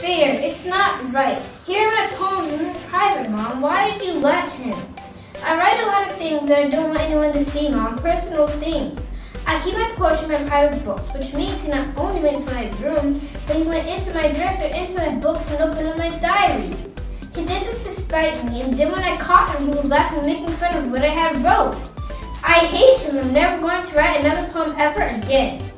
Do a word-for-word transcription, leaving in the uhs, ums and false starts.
fair. It's not right. Here are my poems in private, Mom. Why did you let him? I write a lot of things that I don't want anyone to see, Mom. Personal things. I keep my poetry in my private books, which means he not only went into my room, but he went into my dresser, into my books, and opened up my diary. He did this to spite me, and then when I caught him, he was laughing and making fun of what I had wrote. I hate him. I'm never going to write another poem ever again.